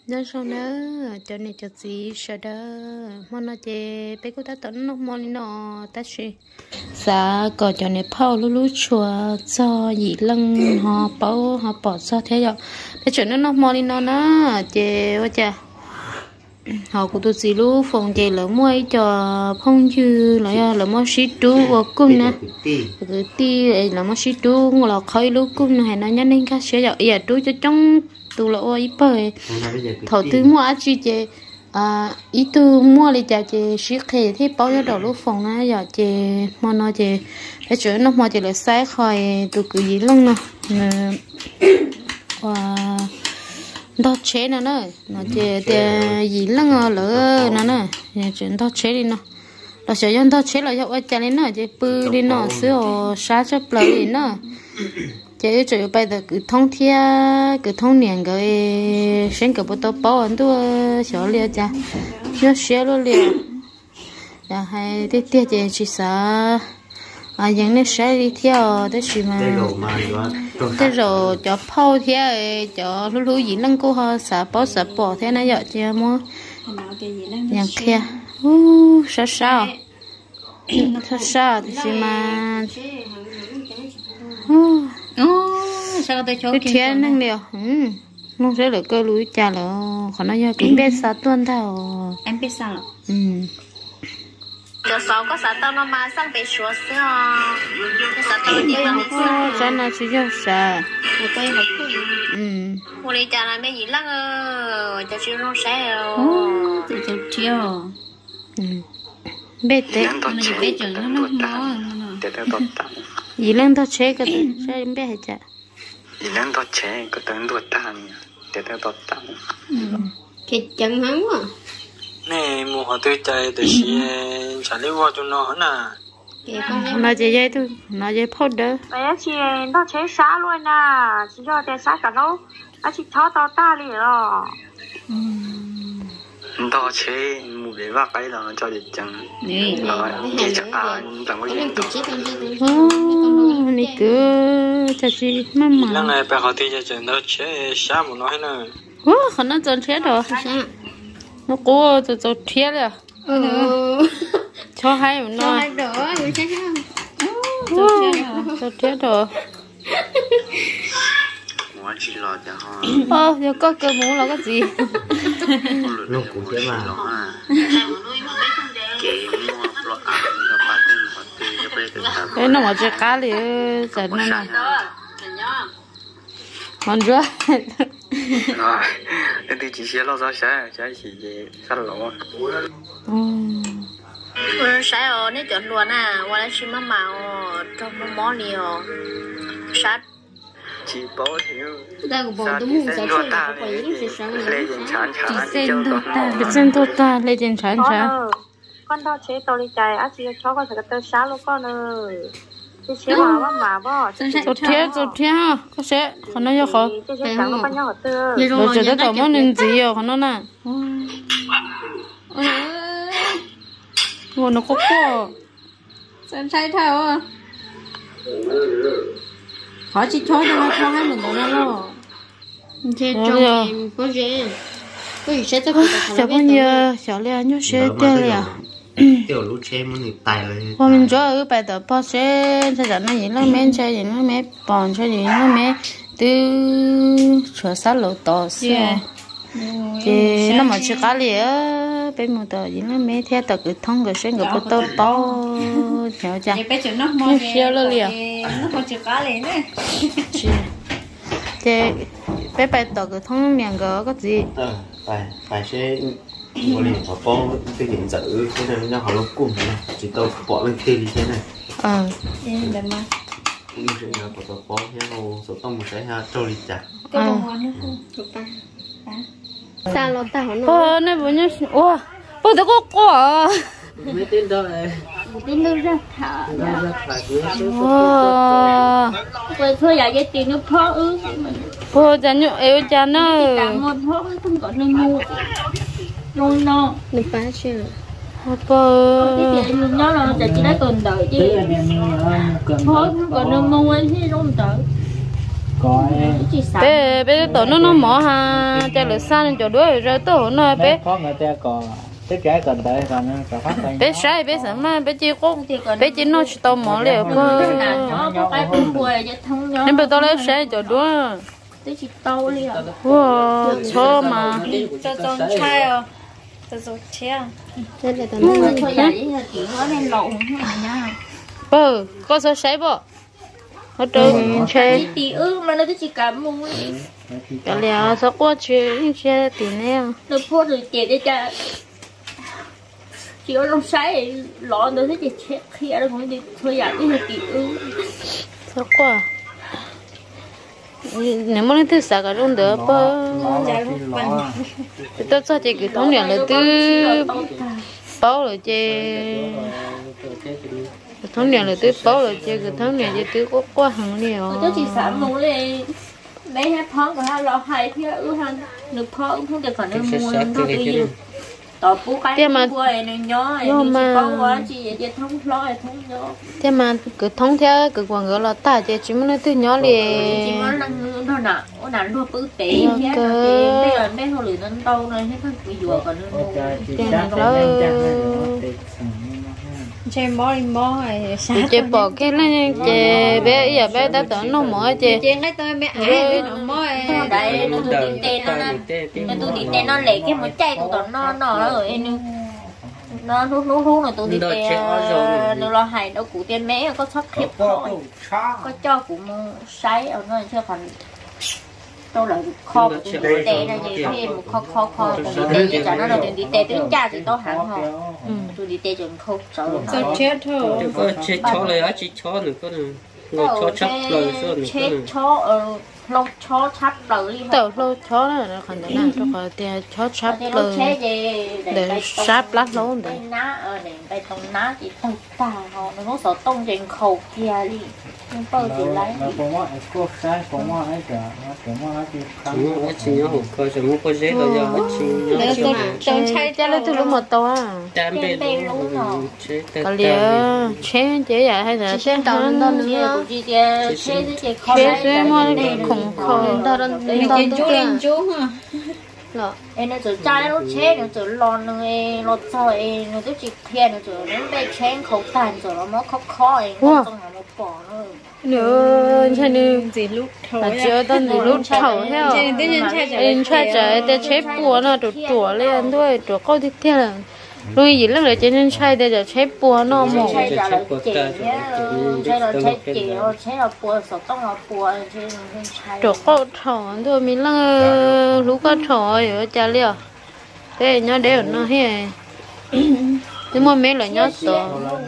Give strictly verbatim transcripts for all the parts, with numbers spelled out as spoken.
Đó sao nữa cho nên cho gì sợ đó mà nó chè bé cô ta tận nó mò nó ta xí xã có cho nên phao lú lú chùa cho gì lăng họ bảo họ bỏ sao thế vậy để chuyện nó nó mò nó nó chè quá chà họ cũng tôi xí lú phòng chè lỡ muối cho phong dư lại lỡ mua xí trú và cung nè cái ti lỡ mua xí trú ngồi là khơi lú cung này nó nhớ nên cái sữa vậy giờ trú cho trong tu lỗ ít bơi thầu tư mua chi chè à ít tu mua lại chả chè ship thì thì bao nhiêu đầu lúc phòng á giờ chè mà nó chè cái chỗ nó mà chè là sai khỏi tu cứ gì lắm nè và đó chế nè nó nó chè chè gì lắm lỡ nè nè chuyện đó chế đi nó đó sẽ dân đó chế là do ai chè lên nó chè bự đi nó sữa sát cho bự đi nó chế chủ bây giờ cứ thông thia cứ thông niệm cái sinh cái bộ tàu bảo anh tôi xóa liền cha nhớ xóa luôn liền ya hay tiếp tiếp chế chỉ sợ à những cái xóa đi theo đấy chỉ mà thế rồi cho phao theo cho lú lú gì lăng cô họ sợ bỏ sợ bỏ thế này vậy chứ mua những kia u sao sao sao sao thì chỉ mà sao tôi cho cái thiên năng liệu nó sẽ là cơ lúi trà là còn nó do cái bé sát tuần thao em biết sao rồi ừ giờ sáu có sát tao nó mà sang bị sửa xưa cái sát tao nhiều lắm cho nó chỉ cho sa một cây hộp ừ một ly trà là mấy gì lắm ơ cho chiều nó sẽ ô tôi cho chiều ừ bé té nó chỉ bé chừng nó nó nó gì lên tao chế cái sao bé hay chả gì lên tao chế cái tên đuổi ta nè để tao đuổi ta cái chân hắn quá nè mua họ tươi chơi để xí trả lấy qua cho nó nè nó chỉ dây thôi nó dây phốt đó bây giờ chị nó chế xá luôn nè chỉ cho chế xá cả nó à chị tháo tao ta đi rồi tao chế mua cái vác cái là cho để chẳng rồi để chẳng ăn chẳng có gì ô này cứ cho chị mama lần này bé họ tươi chơi chơi nó chế xá một nó hết nè ô khả năng chọn chế rồi nó cố cho cho chế rồi cho hai một cho nó hai đỡ rồi chắc cho chế rồi mua chỉ lo cho họ ơ giờ có cơ muốn là cái gì lúc cũng thế mà chị mua lo ăn cho ba tên họ tươi cho bé được sao cái nó mà chơi cá thì giờ nó này còn chưa rồi thì chỉ xe lo ra xe xe chỉ về sát lỗ ừ sai rồi nếu chọn luôn à qua đây xin mắm màu trong món món nhiều sát chỉ bảo thiếu ta cũng bỏ tôi muốn sẽ chơi là có gì sẽ sáng lên chán chán chỉ xem thôi ta cái chân tôi ta lấy tiền chán chán con đâu chế tao đi chạy á chị cho con phải cái xá luôn con ơi chị chế mà mà mà bỏ chị tôi thiệt tôi thiệt có sẽ còn nó khó chế sáng nó con nhau tư rồi giờ tới tao muốn nên gì rồi còn nó nè ngồi nó có quá xem sai thao à họ chỉ cho cho cho hai mình đó lo thế trong có gì có gì sẽ tới chả bao nhiêu chả lẽ nhớ sẽ tiền liền tiểu lũ chế muốn đi tài rồi hôm mình cho ở bài tập bao sẽ sẽ dẫn nó gì lắm mấy chơi gì lắm mấy bọn chơi gì lắm mấy từ chùa sát lỗ tỏ xe thì nó mà chỉ cá lìa bên một tờ gì lắm mấy theo tờ cứ thông cái xe cái tờ bao theo cha bé chừng nó mò xe lo lìa nó còn chừng cá liền đấy thì bé bài tờ cứ thông miệng cái cái gì ờ phải phải sẽ có liền có bó cái điện tử cái này nó họ lục cùng này chỉ tao bỏ lên kia đi thế này ờ để mà cũng như là có tao bó thế hồ số tông một cái ha trôi đi chặt cái bông hoa nó thuộc ta sao lo ta hỏi ô này bữa nhá ô bữa đó có quả mấy tên đó này tin đâu ra thả ra phải cứ wow quay thôi giờ cái tiền nó phó ư bữa giờ nhớ yêu cha nó cả một phó không có nên mua luôn no được phá chưa bữa cái tiền luôn nó là chỉ đã cần đợi chứ phó không còn nên mua ấy thì không đợi có bé bé tổ nó nó mỏ ha cho lửa xa nên chỗ đuôi rồi tổ nó bé có người ta có cái trái cần tới còn nó có phát tay bé sai bé sợ mà bé chỉ có bé chỉ nó chỉ tao mỏ liền cơ nên bé tao lấy sai chỗ đuôi tôi chỉ tao liền wow cho mà cho con trai à cho con trai cho để tao nói thôi vậy chỉ có nên lộn thôi nha ừ có số sai bộ ở trong chơi tí ư mà nó chỉ cảm mong cái liệu sao qua chơi chơi tí nè nó phô rồi tiền để cho chỉ có trong sai lọ nó sẽ chết khi nó cũng đi thôi vậy thì tí ư sao qua nếu mà thứ sao cái trong đó bơ tôi cho chị cái thông điệp là từ bao rồi chị thông điệp là từ bao rồi chị cái thông điệp chị từ có quá hàng nhiều tôi chỉ sợ muốn lên mấy hai phong của hai lọ hai thì ư han được phong không được còn nên mua nó đi tao bố cái bố này nó nhỏ nhưng mà quá chị chị thông lo thông nhỏ thế mà cứ thông theo cứ quảng cáo là ta chị chỉ muốn từ nhỏ liền chỉ muốn là nó nè nó nè nó bự tệ thế bây giờ mấy hồi lửa nó đâu này hết thằng bị dùa còn nó chơi mò đi mò này chị bỏ cái này chị bé giờ bé đã tưởng nó mỏi chị chị cái tôi bé ai bé nó mò đây nó tụi đi tên nó nó tụi đi tên nó lấy cái một chai của tụi nó nó rồi nó rút rút rút là tụi đi tên nó lo hại đâu cụ tiền mẹ có sắp khiếp khỏi có cho cụ sấy ở nơi chưa còn đâu là kho của tụi đi tên là gì thêm một kho kho kho tụi đi tên cho nó là tụi đi tên tụi cha thì tao hẳn họ tụi đi tên chừng không sợ sao chết thôi có chết chóเลยá chỉ chó nữa có nữa người chó chắp lời rồi nữa chết chó ờ lâu chó chắp lời tàu lâu chó này nó còn thế nào cho khỏi tiền chó chắp lời để sáp lát lâu để ná ờ để tay tông ná chỉ tông ta họ nó sợ tông trên khẩu kia đi nhưng bao giờ lấy nó có món có sai có món ấy cả nó có món ấy thì không có chỉ nhớ hộp coi rồi muốn có dễ rồi giờ hết chỉ nhớ chỉ trong chai chai lấy từ lúc một tàu à chạm bên luôn rồi cái liệu chế chế vậy hay là chế tàu lên đó nữa chế chế chế chế mua khủng khủng mình chế chú lên chú ha là em nó chỉ trái nó chế nó chỉ lon nó nó chơi nó cứ chỉ thiên nó chỉ nó bị chế khẩu tàn rồi nó mới khó khó ấy nó trong nó bỏ nó nữa cho nên gì lúc là chưa tân gì lúc thầu theo em trai trẻ để chế bùa nó tụt tủa lên thôi tụt câu tiếp theo là rồi gì lúc này cho nên trai để cho chế bùa nó mổ chế là chế chế là chế chế chế là bùa sọt tông là bùa chế là tụt câu thầu thôi mình là lúc có thầu ở cha liao thế nhớ để nó he nhưng mà mấy là nhớ to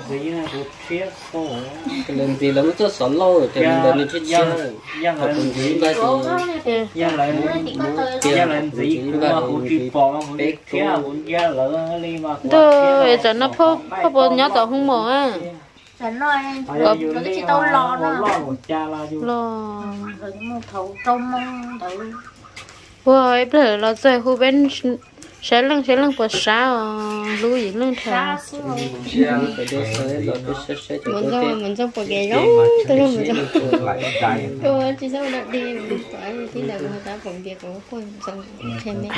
cái lần gì là nó cho sẵn lâu rồi thì lần này chết chưa học cùng gì ba thì giang lại giang lại gì mà cũng chỉ bỏ mà cũng kia cũng kia lỡ đi mà tôi giờ nó phô phô bố nhớ to không mỏ à chẳng nói nó chỉ tao lo nó lo rồi một thầu trong mong tự ôi bây giờ là giờ khu bên sẽ lăng sẽ lăng bớt sao lưu gì lăng thà mình cho mình cho bớt ghê lắm tôi nói mình cho tôi chỉ sao được đi mình phải thì là người ta còn việc cũng quên xong thêm mấy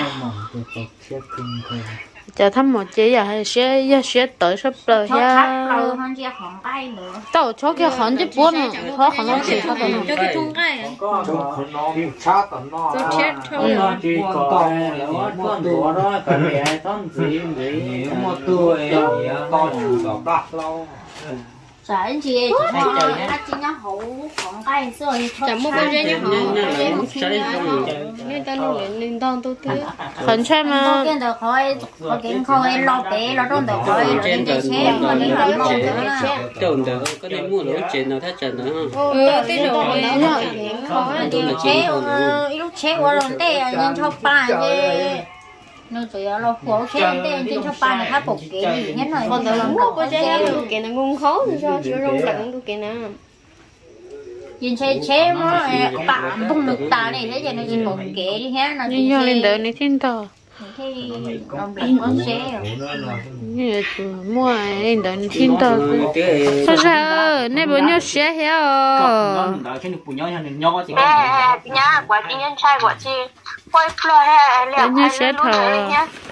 chờ thăm một chế giờ hay sẽ sẽ tới sắp tới ha tao cho cái khẩn chứ buồn nữa khó khẩn lắm thì khó khẩn cho cái thùng cái tôi chết thôi chỉ có con đùa đó cái này thằng gì gì một tuổi con chủ đọc lâu giờ anh chị chị nói là chị nhá hậu còn cái xưa thì chẳng mua bao nhiêu nhá hậu nên ta luôn lên lên đòn tôi thứ khẩn chơi mà tôi được khỏi khỏi kiến khỏi lo bé lo trong được khỏi trên cái xe mà cái lo lo cái trộn được có nên mua lỗ chuyện nào thắt trần nữa ừ tí rồi khỏi thì chế lúc chế qua rồi tê nhưng cho ba chứ nó chỉ là khổ chế tên trên cho ba này khá bột kỹ hết rồi còn tôi làm có chế nó kỹ nó ngon khó thì sao chữa rong lặng tôi kỹ nào nhìn chế chế mà bạn bung được ta này thế giờ nó chỉ bột kỹ đi hết nó đi vô lên đợi này thiên tờ thì đồng biển con xe như mua nên đó tin tao sao sao nên bữa nhau xe heo nhá quả tin nhân trai quả chi quay floor hay liệu nhau xe thở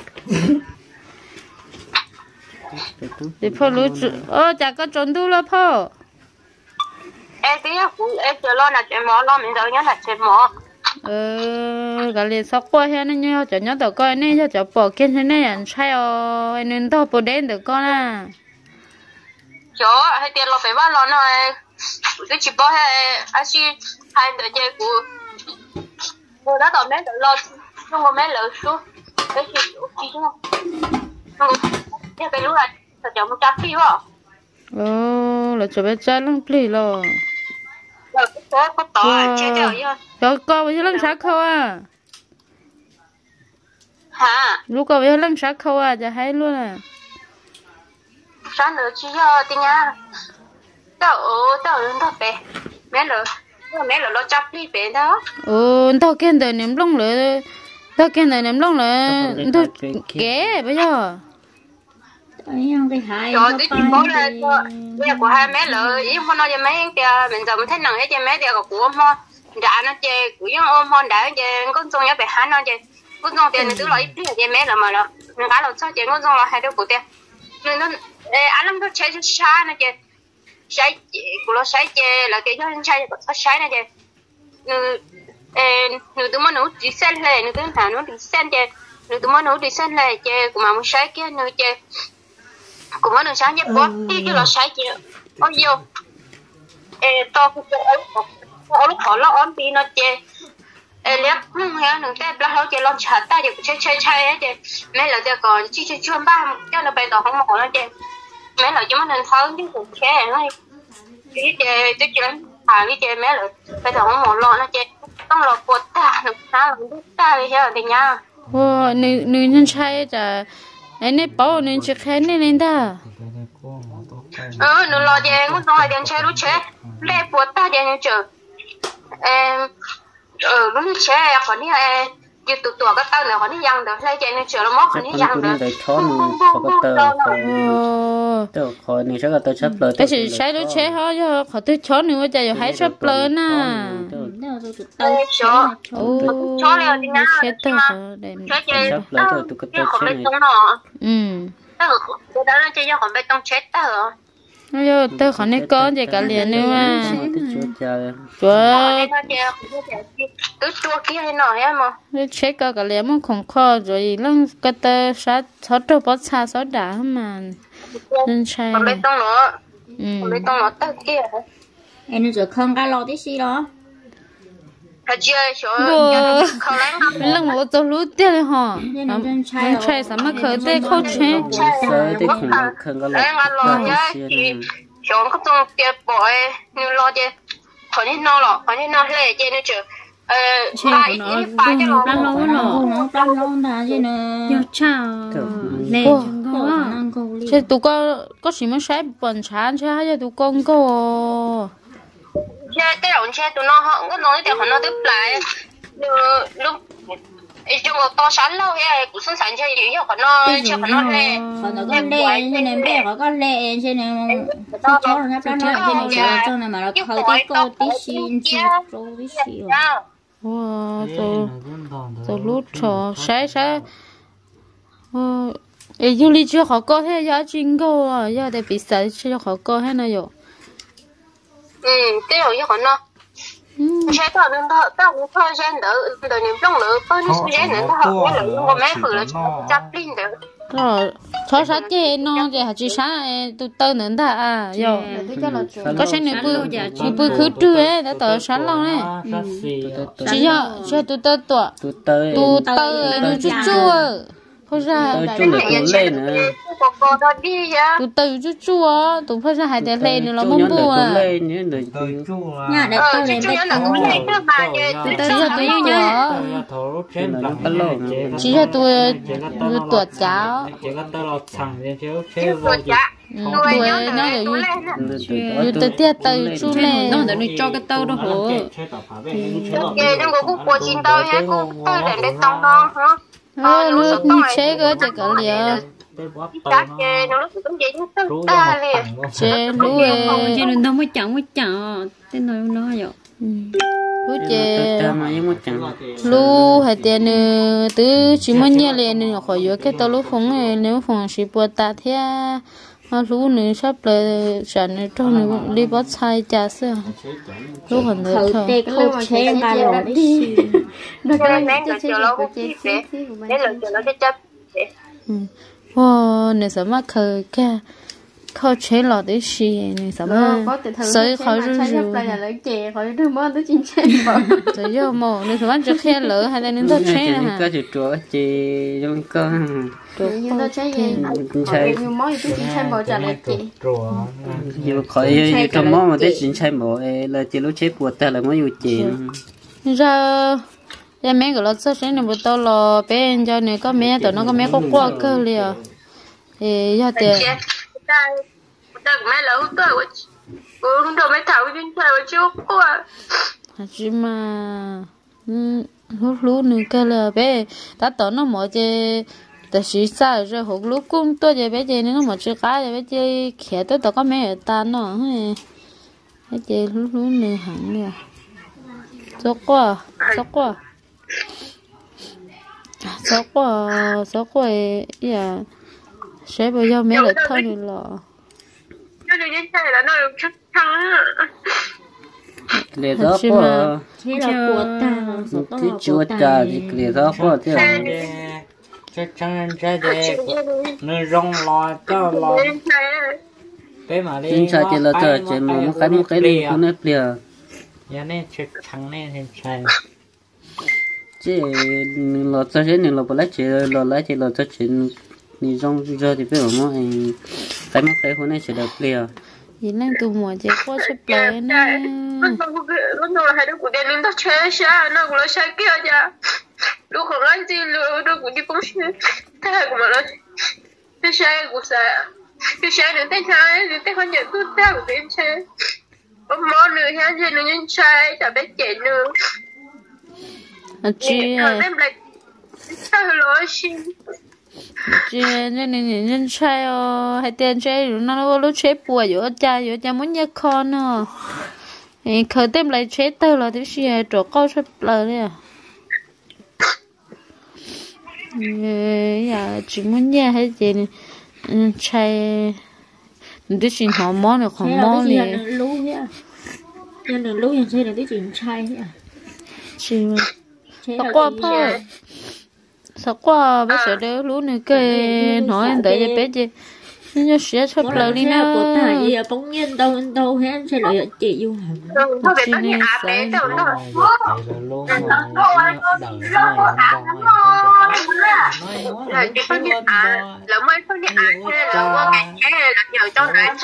thìพ่อรู้จุเออจากก็จนดูแล้วพ่อ em tí em chờ lo là chuyện mỏ lo mình đâu nhá là chuyện mỏ เออก็เลยสักว่าแค่นั้นเนี่ยจะเนี่ยแต่ก็นี่จะจะปอกกินให้เนี่ยใช่อ๋อไอ้นั่นต้องปวดเด่นแต่ก็น่ะ chỗ hay tiền lo phải bao lo nó cái chỉ bao hay anh chị hai đứa chơi của người đó tao mấy đứa lo không có mấy lỡ số cái gì chỉ chứ không cái cái lúc này tao chọn một trăm phi vào โอ้เราจะไปจ่ายลงปลีหรอ rồi cái số có tỏ chơi theo chứ ก็ก็ไปเรื่องชักเขาอ่ะ hả ลูกก็ไปเรื่องชักเขาอ่ะจะให้luôn à sáng nữa chỉ cho tin nha tao ở tao ở đó bé mấy lỡ mấy lỡ lo chấp đi bé đó โอ้tao kêu đời niệm lông lỡ tao kêu đời niệm lông lỡ tao ghé bây giờ cái hai rồi cái chuyện bố là bây giờ của hai mấy lỡ ý không nói cho mấy kia mình giờ mình thấy nặng hết cho mấy kia của ông ho đã nó chơi của những ôm ho đã chơi con sông nhớ bé hắn nó chơi con sông tiền tứ loại ít chơi mấy lỡ mà lỡ mình cá lỡ sao chơi con sông là hai đứa của tiền nên nó anh làm nó chơi cho sai nó chơi sai của nó sai chơi là cái cho sai có sai này chơi người người tụi mình nấu đi sen này người tụi mình nấu đi sen chơi người tụi mình nấu đi sen này chơi của mà muốn sai kia người chơi của mình nấu sai nhất quá đi chứ là sai chơi ôi vô to cái ở lúc họ lo ón đi nó chơi lép không hả nương tép lá hấu chơi lon chả ta được chơi chơi chơi hết chơi mấy lần chơi còn chi chi chuyên ba cho nó bày tỏ không mỏ nó chơi mấy lần chúng mình tháo chứ cũng chơi này cái chơi cái chơi à cái chơi mấy lần bày tỏ không mỏ lo nó chơiต้องรอปวดตาหนูตาหนูตาเลยใช่ไหมเนี่ยโอ้หนูหนูนั่นใช่จ้ะไอ้นี่ป้าหนูจะแค่นี่เลยด้าเออหนูรอเดี๋ยวต้องให้เดินใช้รู้ใช้เล่ปวดตาเดี๋ยวเจอเออเออรู้ใช้คนนี้เอออยู่ตัวตัวก็ตั้งเดี๋ยวคนนี้ยังเดี๋ยวไล่เจนเจอแล้วมั้งคนนี้ยังเดี๋ยว để chó nó có tờ tờ khỏi này sẽ là tờ sắp lời cái gì sai đối chế hết chứ khỏi tôi chó nữa giờ giờ hãy sắp lời nè chó ô chó này thì nhá chết tờ để chó chơi sắp lời tờ tụ cái tờ không chế bê này tông nọ ừ tớ tớ đó là chơi cho còn bê tông chết tớ bây giờ tớ khỏi này con gì cả liền nữa mà chúa tớ chua kia hay nọ hết mà nó chết cả cả liền mà không khó rồi lăng cái tớ sát sát trâu bớt xa sát đá mà nên sai còn bê tông nữa ừ còn bê tông nữa tớ kia em rồi không cái lo tí xí đó thật chưa chỗ Bồ, không lấy nó lăng một tàu lúa tiền hả? Không chơi sao mà khởi tê không chơi? Chơi thì không không có lấy ngăn lo nhá thì chỗ có trong tiệp bội như lo chứ khỏi nên no lọ khỏi nên no lệ chơi nữa chứ ờ bài đi bài cho nó lâu lâu nó lâu lâu đã chứ nữa chào nè chơi tụi con có gì mà sai bẩn chán chơi hay là tụi con có chơi cái đầu chơi tụi nó họ có nói thì họ nó tiếp lại lúc trong một to sáng lâu hay cũng sẵn sàng chơi gì họ nó chơi họ nó lệ còn nó có lệ cho nên bé có có lệ cho nên nó cháu nó nó nó cho nên cho nên mà nó khơi tí cô tí xin tí cô tí xíu wow tôi tôi lút cho sai sai ờ ấy du lịch chưa họ có thế giá chính câu à giờ để bị sai chưa họ có thế nào rồi ừ cái đầu cho họ nóใช้ต่อเนื่องต่อต่อวิเคราะห์เช่นเดี๋ยวเดี๋ยวนี้ต้องเหลือป้อนนี่เช่นเดี๋ยวถ้าเขาไม่เหลือก็ไม่ฝืนแล้วจับลิ้นเดี๋ยว rồi cho sát chế nó thì hạt chỉ sáng tụi tơ nữa ta à rồi có sáng nữa bự bự khứ trưa ấy đã tờ sáng lâu này chỉ cho cho tụi tơ tụi tụi tơ nó chút chua không ra tụi lên nữa tụi tơ chút chua tụi phải ra hai đứa lên nữa là mông bùa nhà để tôi lên bên tụi tơ cho tụi nhá chỉ cho tụi tụi tuột cháu tụi nó để như tụi tia tơ chú lên nó để cho cái tơ đó hổ cái nó có cục bò chín tơ hay cục tơ để để tông đó hả ờ nó như chế cơ chỉ có liền Chắc chê nó lúc cũng vậy chứ ta liền chế lú cho nên đâu mới chọn mới chọn tên nói nó vậy lú chế mà nhưng mà chẳng lú hay tiền nữa từ chỉ muốn nhẹ liền nữa khỏi vô cái tàu lú phong này nếu phong chỉ bùa ta thế họ lú nữa sắp là sản nữa trong nữa đi bắt sai chả sao lú còn nữa thôi không chế mà rồi đi nó cái này là chờ lâu cũng chết đấy đấy là chờ nó cái chấp wow này sao mà khờ cái khó chế lọt đấy xí này sao mà sợi khó rú rú là lấy chè khỏi đưa món tới chín chè bỏ rồi vô mồ này sao mà chưa khe lỡ hay là nên thôi chế nè hả có chịu chúa chị trong cơ nhưng tôi chế gì nhiều món gì tôi chín chè bỏ trả lại chè dù khỏi trong món mà tới chín chè bỏ là chị lúc chế buộc ta là mới dù chị ra ra mấy cái lót sữa này bữa tao lò bên cho này có mấy tụi nó có mấy có qua cơ liền thì do tiền ta ta mẹ là hút tôi ừ không đâu mấy thảo bên chơi với chú qua chứ mà hút lú nữa cơ là bé ta tao nó mở chơi ta chỉ sao rồi hút lú cũng tôi chơi bé chơi nó mở chơi cá chơi bé chơi khé tôi tao có mấy ở ta nó bé chơi hút lú nữa hẳn nè sốc quá sốc quá sốc quá sốc quá dạ sẽ bao giờ mấy lại thôi nữa là cho nên những cái là nó được chắc thắng để đó có thế là của ta cái chúa cha thì để đó có thế chắc chắn trái để nó rong lò cho lò cái mà đi chính xác thì là trời chỉ mà một cái một cái đi không nếp liền nhà này chắc thằng này thì sai chứ lò cho thế này lò bỏ lấy chỉ lò lấy chỉ lò cho chuyện ni rong giờ thì biết mà anh cái một cái hôm nay sẽ được liền vậy nên tụi mùa chỉ có chụp lại nè con con con nó hay được của đèn nó chơi sao nó cũng là chơi kia nha lúc còn anh gì lúc lúc cũng đi công chuyện thế cũng mà nó cái chơi của sao cái chơi đến tới chơi đến tới con nhận tôi ta của đến chơi có món nữa ha chơi nữa nhân chơi chả biết chạy nữa chị sao lỗi xin chị nên nên nên chơi hay tiền chơi rồi nó lúc chơi bùa giữa cha giữa cha muốn nhớ con nữa thì khởi tem lại chơi tao là cái gì chỗ câu chơi lời đấy à giờ chỉ muốn nhớ hay gì chơi cái chuyện họ món được họ món này lú nhá nên là lú như thế là cái chuyện chơi nhá chị mà qua thôi sao qua bây giờ đấy lú này cái nói anh tới cho bé chị nhưng sẽ chụp lời đi nữa của ta gì à bỗng nhiên đâu đâu hết sẽ lại chị du hành nó về tới nhà bé đâu nó luôn là chỉ có nhà à là mới có nhà à là qua ngày cái là nhờ cho lại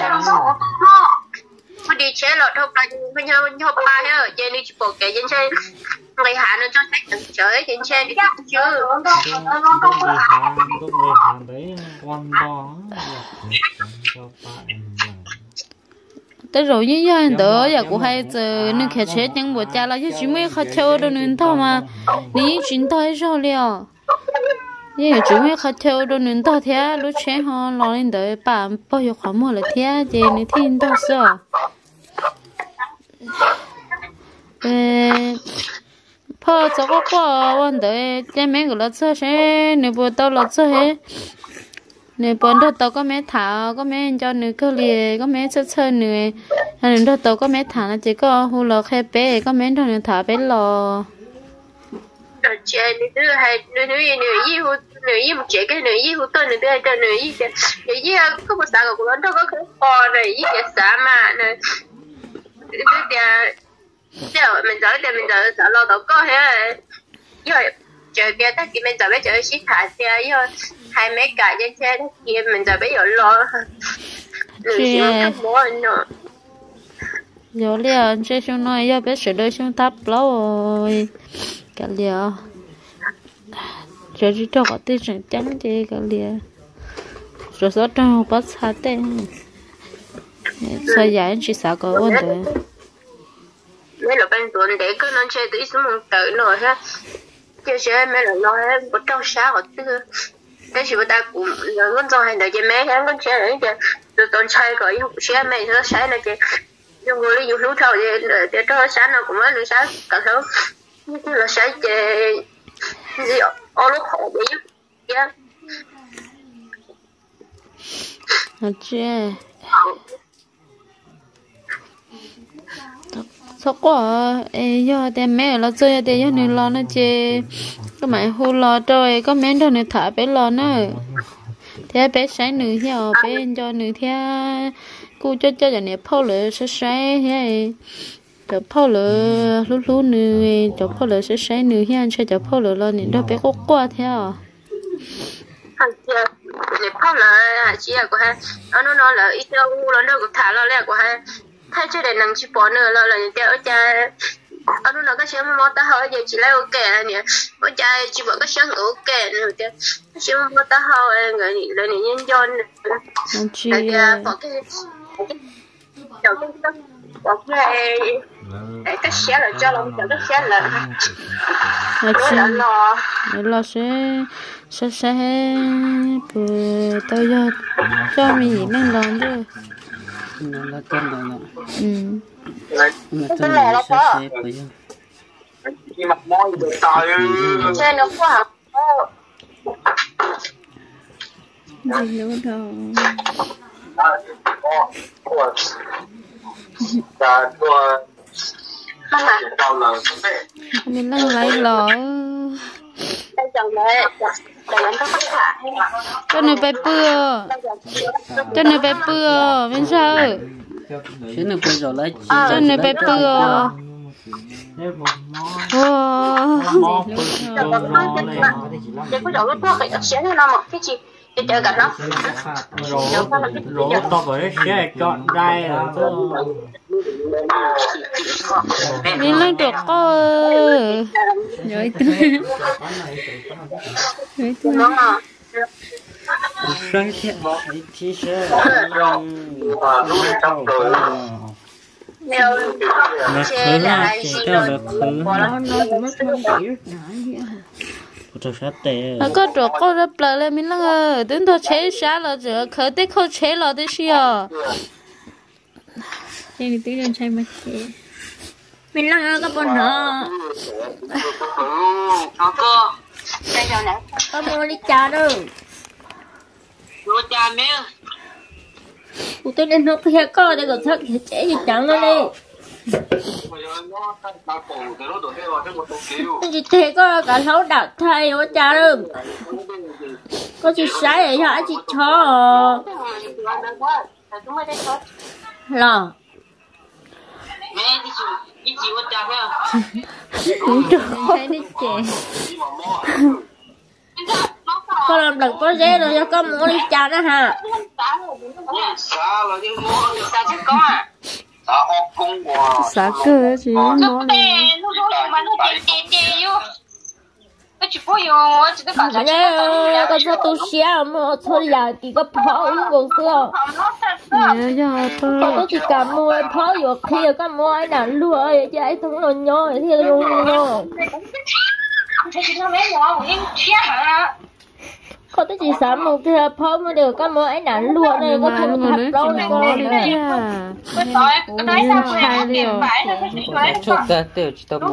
nó đi chế lọt không là bây giờ mình học bài á trên đi chụp cái trên trên ngày hạ nó cho sách từng chơi trên trên đi học chứ tới rồi như vậy đó giờ cũng hay giờ nên khẽ chết nhưng buổi cha là chỉ mới khó chơi đâu nên thôi mà ní chuyện thôi rồi liền nhưng chỉ mới khó chơi đâu nên thôi thế lúc trẻ họ lo lên đợi bạn bao nhiêu khoản mua là thế gì nên thiên đâu sợพ่อ cho có qua vấn đề cho mấy người lợn sữa sẽ nếu bữa tao lợn sữa hết nếu bữa đó tao có mấy thảo có mấy cho nữ cơ liề có mấy sữa sữa nữ nên đó tao có mấy thảo là chỉ có hồ lợn khe bé có mấy thằng thảo bé lò chị nữ hay nữ nữ nữ gì hồ nữ gì một chị cái nữ gì hồ tôi nữ tôi tôi nữ gì cái nữ gì có một xã của nó có cái kho này gì cái xã mà này cái cái giờ mình giờ thì mình giờ giờ lo đâu có hết rồi chờ kia ta kia mình giờ bây giờ xí thả xe rồi hai mấy cái trên xe kia mình giờ bây giờ lo chị giờ liền chơi xong nói giờ biết sửa đôi xong thắp lâu rồi cả liền giờ chỉ cho có tiền chẳng chắn chứ cả liền rồi số trong bắt sát tên sao giải chỉ sao có vấn đề mấy lúc anh tuần để cứ nói chơi tới số một tự rồi ha chơi chơi mấy lần nói bữa trong sáng ở tức cái gì ta cũng là con trong hành để chơi mấy cái con chơi đấy chơi từ tuần chơi rồi không chơi mấy thứ sáng này chơi dùng người đi dùng lúc sau để để cho sáng nào cũng mấy lúc sáng cả thứ như là sáng chơi gì ở lúc khổ bị yeah chơi sao quá ê giờ để mẹ lo chơi để giờ này lo nó chơi cái máy hô lo rồi có mấy đứa này thả bé lo nữa thế bé sáng nữ theo bé cho nữ theo cô cho cho giờ này phô lửa sẽ sáng thế cho phô lửa lúc lúc nữ cho phô lửa sẽ sáng nữ theo cho cho phô lửa lo này đó bé có qua theo để phô lửa chỉ là của hai nó nó là ít đâu nó đâu có thả lo lẹ của hai thay cho để năng chỉ bỏ nữa là là những cái ở cha ở nó cái xe mà ta hỏi giờ chỉ lấy ok là nè ở cha chỉ bỏ cái xe ok nữa cái xe mà ta hỏi người này này nhân dân này là bỏ cái đầu cái bỏ cái cái xe là cho lòng cái xe là là lo lo sẽ sẽ sẽ bữa tôi cho cho mình nên làm chứ nó là tên rồi nè ừ nó tên là nó sẽ sẽ bây giờ khi mặt môi được trời chơi nó quá hả gì nữa đâu và thua đau lòng mình đang lấy lọ cho nó bé bưa cho nó bé bưa bên sao chứ nó bây giờ lấy cho nó bé bưa để có đầu nó thoát cái xé nó một cái gì để chờ cả nó rổ to với xe chọn đây là đi lên được có rồi tôi rồi tôi sáng thiệt thì sẽ nếu chơi lại gì rồi nó nó cũng mất không phải cho sát tệ có chỗ có rất là lên mình là đến thôi chế sát là giờ khởi tới không chế là tới xíu chơi tí lên chơi mà chơi mình là các bọn nó nó có đây giờ này có mua đi trà đâu mua trà mẹ tôi tới đến lúc kia có để còn thắt thì chế gì chẳng nữa đi chị thế có cả sáu đạo thay có trà đâu có chị sái để cho chị cho là mẹ đi chịu đi chịu con trà phải đúng rồi thấy đi chè có làm đừng có dễ rồi cho có mua đi trà đó hả sao là đi mua sao chứ có à xã cơ chứ nó tè nó nó mà nó tè tè tè vô nó chỉ có vô chỉ có cả cái con sao tôi xé mà thôi giờ thì có phở còn xưa nhớ giờ tôi có chỉ cả mua phở vô kia có mua ai nào lúa vậy chứ ai không lo nhó thì luôn nhó có cái gì sắm một cái phở mới được có mua ai nào lúa này có thể thắp đâu con này cho ta tiêu chỉ tao mỏ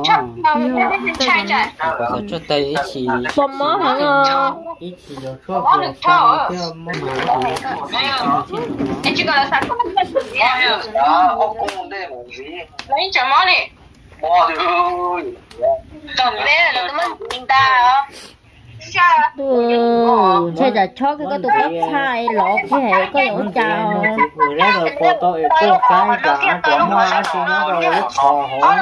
có cho ta ít chỉ bom mỏ hả ngon ít chỉ được thuốc được cho theo món em chỉ cần là sẵn có một cái gì lấy cho món đi tổng bé là nó mới mình ta hả ừ, thế là cho cái cái tụi cái chai lọ cái hệ có lỗ chào rồi đó rồi cô tôi cô cái cả của hoa thì nó rồi nó thò hỏi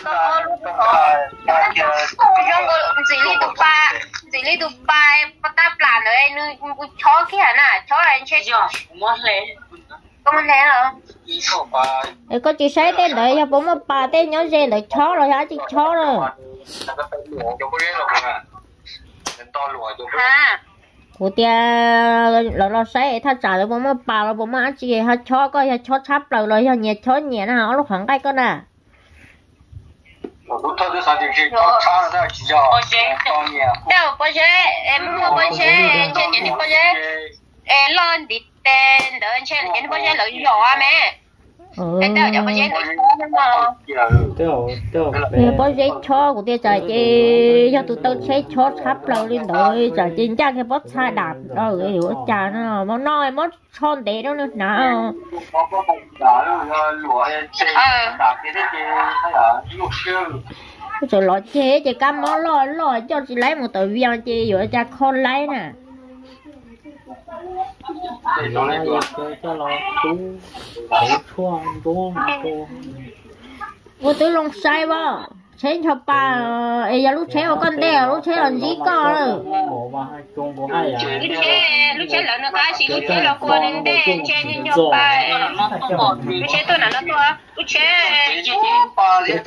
gì đi tụi ba gì đi tụi ba bắt ta plan rồi anh chó cái hả nè chó là anh chơi chưa muốn lên có muốn lên hả để có chị sấy tên đợi cho bố mà bà tên nhớ dê là chó rồi hả chị chó rồi à của tia là nó sấy他trả了bố mà bà là bố mà chị ha chó coi ha chó chắp rồi rồi ha nhẹ chó nhẹ nó hả nó khoảng cái con nè Ờ, đâu bao giờ em mua bao giờ trên những bao giờ em lên đi tên đợi trên những bao giờ lợi nhỏ mẹ em đâu cho bao giờ lợi nhỏ thì bao giờ cho của tôi chạy chị cho tụi tôi sẽ cho sắp lâu lên rồi chạy chị chắc cái bớt xa đạp rồi hiểu chả nó mà nói mất son để đó nữa nào rồi lo chế chị cam món lo lo cho chị lấy một tờ viên chị rồi cha con lấy nè vô tới lòng say bao chế cho ba ấy giờ lúc chế vào con đèo lúc chế làm gì có rồi lúc chế lúc chế là nó cái gì lúc chế là qua đến đây chế như nhau ba lúc chế tôi là nó tôi lúc chế lúc chế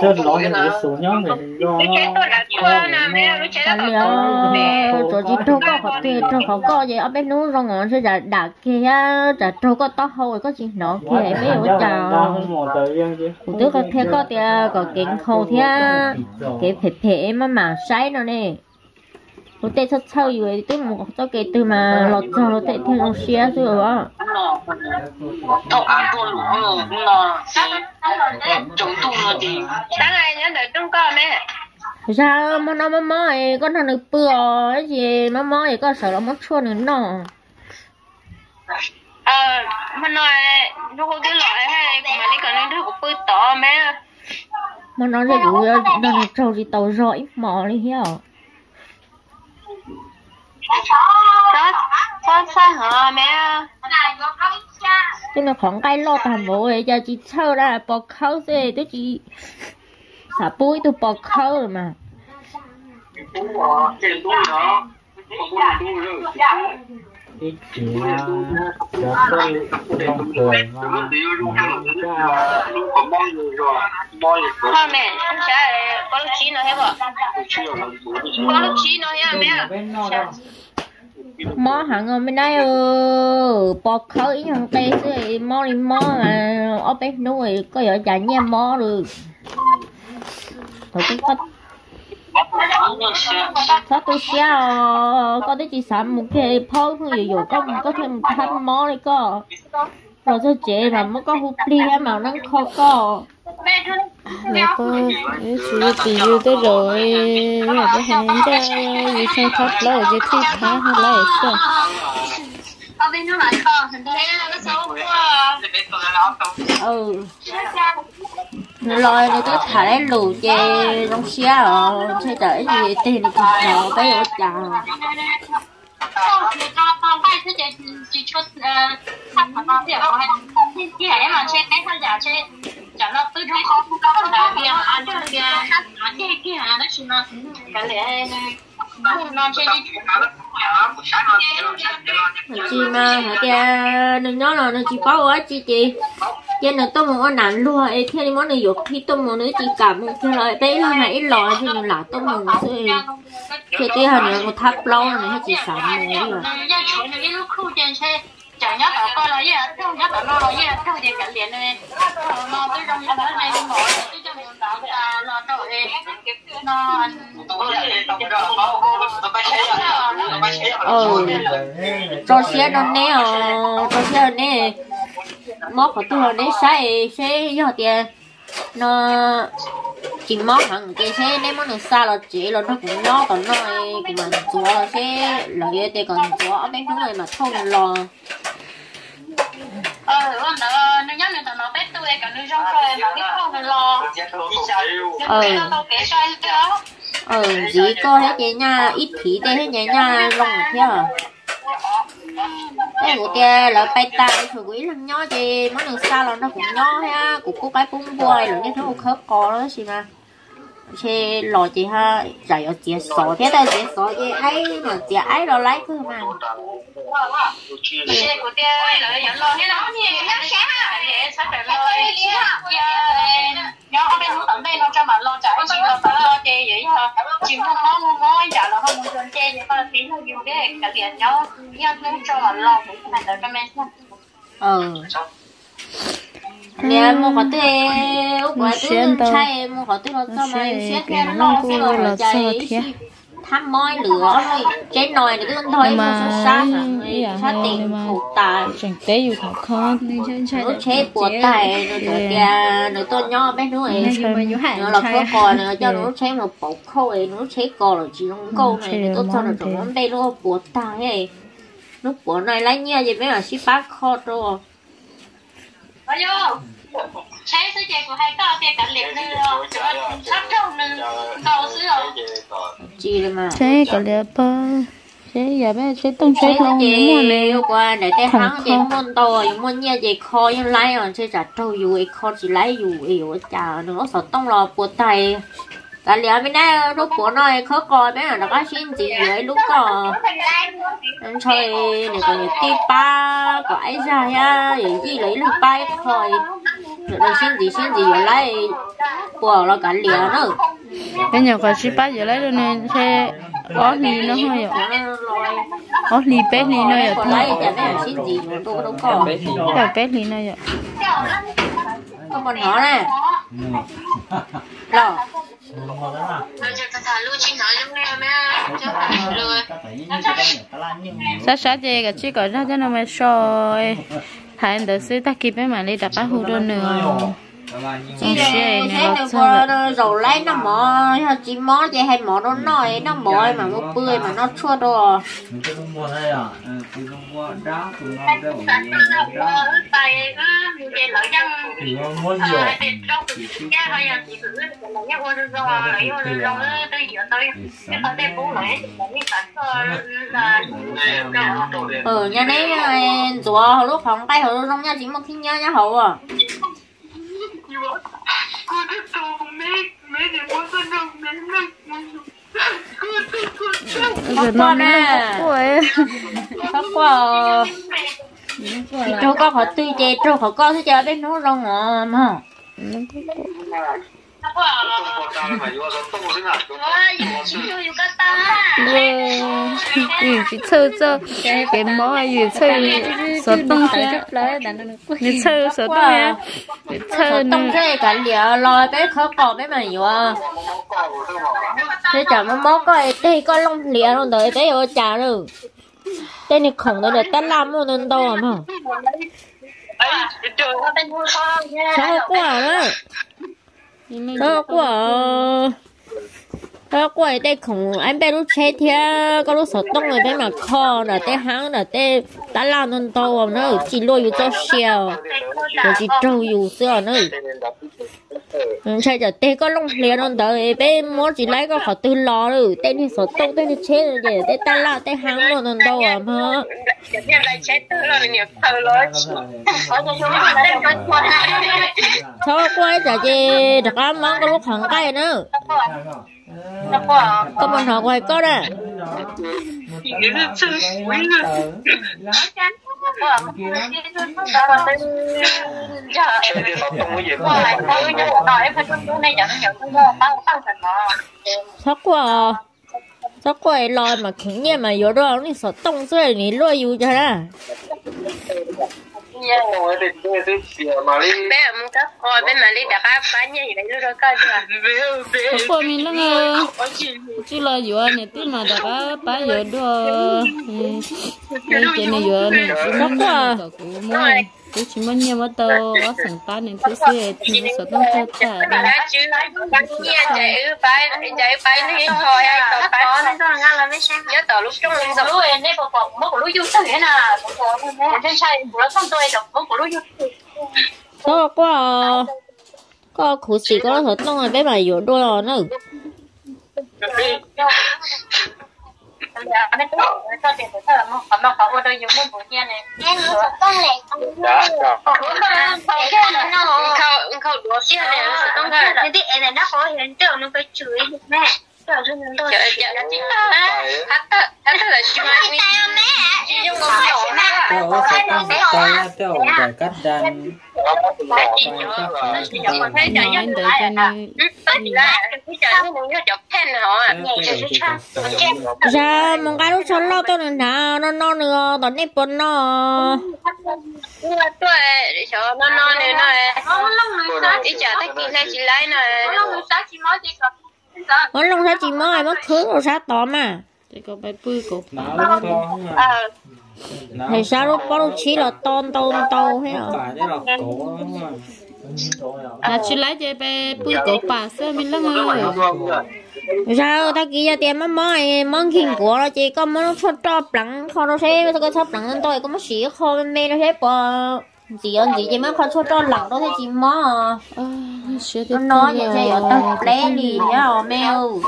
tôi là qua nè mẹ lúc chế là tôi mẹ rồi chị đâu có học tiền đâu có có gì ở bênนู้นrồi ngon sẽ là đặt kia là đâu có to hồi có gì nó kia mấy ở chào tôi có thấy có tiền có kính khâu thế cái phê phê mà mà say nó nè tôi tết sắp sau rồi tôi một tôi kể từ mà lọt cho nó tết theo nó xé rồi á tôi ăn tôi lủng nó chúng tôi nó gì sáng ngày nhớ đợi trong con mẹ sao mà nó mà mỏi con thằng được bừa cái gì mà mỏi con sợ nó mất chuột nữa nó ờ mà nói nó có cái loại hay mà đi còn lên được bự to mẹ mà nó để đủ nó để trâu thì tàu rọi mỏ đi hiểu đó sao sao hả mẹ chứ nó khoảng cái lo tầm bộ ấy giờ chị sâu ra bỏ khâu gì tôi chỉ xả bụi tôi bỏ khâu rồi mà ít chỉ là được tôi không cười mà thôi mẹ sẽ có lúc chín nó hết rồi có lúc chín nó hết mẹ mò hàng ở bên đây ờ bỏ khâu ý hàng tây rồi mò đi mò mà ở bên núi có ở chả nhẹ mò được rồi cũng có sao tôi xé có tới chị sắm một cái phơi không gì rồi có có thêm thanh mó này có rồi sao chị mà mới có hút đi mà nó khó có rồi có cái sự thì yêu tới rồi là cái hàng ra gì sao thoát lâu chứ khi khá hay là sao ở bên nó lại còn hình thế nó xấu quá ừ rồi nó cứ thả lấy lù chê trong xe rồi xe tới gì tiền thì họ bây giờ chào không thì con con phải cứ chỉ chỉ chút thắt mà con thì ở hay cái này mà xe cái thôi giả xe chẳng nó cứ thấy không là kia ăn cho kia ăn kia kia nó chỉ nó cái lẽ nó chơi đi chị mà hả kia nó nhớ là nó chỉ bảo quá chị chị cho nên tôi muốn ăn luôn ấy theo đi món này dục khi tôi muốn nữa chị cảm cái loại bé hơn này ít lòi thì mình là tôi muốn rồi thì cái hình này một tháp lâu này chị sắm này rồi chẳng nhớ ở coi là gì à, không nhớ ở nó là gì à, không thì cả liền này, nó tới trong cái này không nổi, tới trong cái đó là nó đổi nó ừ, cho xe nó nè, cho xe nè, móc của tôi nè sai xe do tiền, nó chỉ móc hàng cái xe nếu mà nó xa là chỉ là nó cũng nó còn nó cũng mà chúa là xe lợi thì còn chúa ở bên ngoài mà không lo ờ nó nó nhớ người ta nói bé tôi cả người trong rồi mà biết không phải lo ờ ờ ờ chỉ có hết vậy nha ít khí thế hết vậy nha lông theo cái của kia là bay tay thử quý lần nhỏ gì món đường xa là nó cũng nhỏ ha cũng có cái bún bùi rồi cái thứ khớp cò đó xí mà xe lò chị ha chạy ở chị sọ thế ta chị sọ chị ấy mà chị ấy rồi lấy cơ mà xe của tia là nhận lo hết đó thì nhắc xe để sao phải lo nhớ ở bên tận đây nó cho bạn lo chạy chỉ lo phải lo chê vậy hả chịu không nó muốn nói trả là không muốn chê chê thì con tiếng hơi nhiều cái cả tiền nhớ nhớ cho bạn lo cũng phải đợi cho mình ừ nè mua khó tươi quả tươi chay mua khó tươi nó cho mày xét theo nó sẽ là chạy thăm môi lửa thôi chế nồi để tôi thôi mà sát sát tiền phụ tài chẳng tế yêu thảo con nó chế bùa tài rồi kìa nó tôi nhỏ bé nữa ấy nó là có cò nó cho nó chế một bộ khâu ấy nó chế cò là chỉ không câu này tôi cho nó trong món đây nó bùa tài ấy nó bùa này lấy nha vậy mấy là ship bát kho rồi bao nhiêu chế số tiền của hai cao tiền cả liệt nữa sắp trong nữa cao xứ rồi chi rồi mà chế cả liệt bơ chế giờ bé chế tung chế lâu mua này qua để tay hắn chế môn to môn nha chế kho như lấy rồi chế trả trâu dù kho chỉ lấy dù yếu chả nó sợ tông lò bùa tay cả liệt bên đây lúc bùa nói khó coi bé là nó có xin gì vậy lúc có em chơi này còn những tí ba có ai ra ya những gì lấy lúc bay thôi rồi xin gì xin gì rồi lấy bùa là cả liệt nữa bây giờ còn ship bát giờ lấy rồi nên xe ó lì nó hơi ạ ó lì bé lì nó ạ lấy chả biết là xin gì mà tôi đâu có chả bé lì nó ạ có con nhỏ này rồi sát sát gì cả chỉ có ra cho nó mới soi hai anh đỡ xí ta kịp với mà đi đặt bát hủ đồ nữa chị này nó rồi lấy nó mỏ chỉ mỏ chị hay mỏ nó nói nó mỏi mà nó bươi mà nó chua đồ ừ nhà đấy rùa lúc phòng tay hồi lúc nha chỉ một khi nhá nhá hậu à giờ nó nè khóc quá trâu con họ tươi chè trâu họ con thế chờ bên nó rong ngọ mà ừ chỉ chơi chơi cái món này gì chơi sốt tông xe đi chơi sốt tông xe chơi tông xe cả liệu lo bé khó cò bé mà nhiều à thế chả mà món coi đây có lông liệu luôn đấy bé ở chả rồi đây này khổng đó để tắt làm luôn nên đâu mà sao quá đấy sao quá sao quá đây khổng anh bé lúc chơi thì có lúc sốt tông rồi bé mà kho là té hang là té tắt làm nên đâu mà nó chỉ lôi vô cho xèo rồi chỉ trâu vô xưa nữa chơi giờ té có lông liền luôn đấy bé muốn chỉ lấy có khỏi tư lo rồi té đi sốt tông té đi chết rồi để té tắt làm té hang luôn nên đâu mà sao quay chả chị đặt ăn món có lúc hàng cây nữa có mình họ quay có đấy sao quá sao quay lòi mà khủng nhiên mà vô đó nó sợ tông rồi ní lôi vô cho đó bé muốn cấp coi bé mà đi đặt áp phá như vậy nó rồi coi chưa cô mình nó nghe chỉ là vừa này tí mà đặt áp phá vừa đó cái chuyện này vừa này sao quá tôi chỉ muốn nhiều mà tao ở sẵn ta nên tôi sẽ thì nó sẽ tông cho cả đã chứ bắn nhia chạy phải chạy phải đi thôi ai tao phải con nó ngang là mấy sáng nhớ tao lúc trong lúc giờ lúc em đấy bộ bộ mất của lúc du tới thế nào trên sai của nó không tôi được mất của lúc du sao quá có khổ sĩ có thật tông rồi bé mày vô đôi rồi nữa anh ấy cho tiền của thợ mà còn mà có đôi dùng một buổi này em con này không không đùa tiền này không phải là cái này nó có hiện tượng nó phải chửi mẹ chửi tôi chửi chửi nó chính là hát hát là chửi mẹ dùng một nhỏ theo ở sẽ tăng tay theo để cắt đàn nói đợi cho nên ra một cái lúc sau lo tôi là nào nó nó nữa tao nếp bún nó tôi để cho nó nó này này đi chợ tới kia này chị lấy này con lông sao chị mới mất thứ rồi sao tỏ mà chỉ có bài bươi cổ não nó to thì sao lúc có lúc chỉ là tôn tôn tôn hết rồi phải đấy là cổ là chỉ lấy cho bài bươi cổ bà xưa mình lắm rồi sao ta kia tiền mất mới món kinh của nó chỉ có món nó cho lặng kho nó thế có cho lặng nên tôi có mất xỉ kho bên mê nó thế bỏ chỉ ăn gì chỉ mới kho cho cho lặng đó thế chỉ mò nó nói vậy chứ ở tao lẽ gì nhá mèo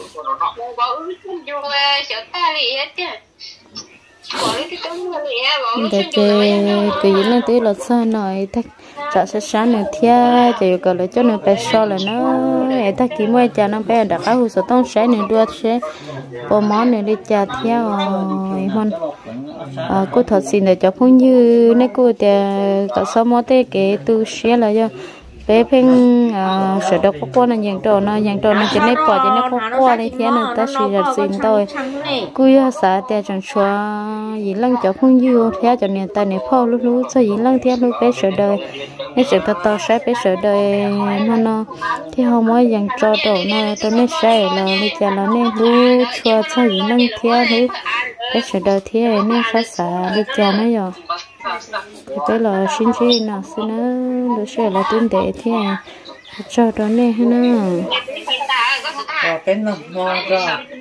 để chơi cái gì nó tí là sao nói thắc chợ sẽ sáng nữa thia chỉ có là cho nó bé so là nó ấy ta kiếm mua cho nó bé đặt áo sơ tông sáng nữa đua sẽ bộ món nữa đi chợ thia rồi hôn à cô thật xin để cho phong như này cô thì có số món thế cái tu sẽ là do bé phèn à sửa đọc qua là những trò nó những trò nó chỉ nên bỏ cho nó không qua đi thế nên ta suy ra xin tôi cúi xã để chẳng xóa gì lăng cho không dư thế cho nên ta này phao lúc lúc cho gì lăng thế lúc bé sửa đời nếu sửa ta to sẽ bé sửa đời nó nó thì không mới những trò đồ nó tôi nên sẽ là bây giờ là nên lúc cho cho gì lăng thế lúc bé sửa đời thế nên phải xã bây giờ nó rồi cái là xin chi nào xin nó đối sẽ là tin để thế cho đó này ha nó cái nồng mò ra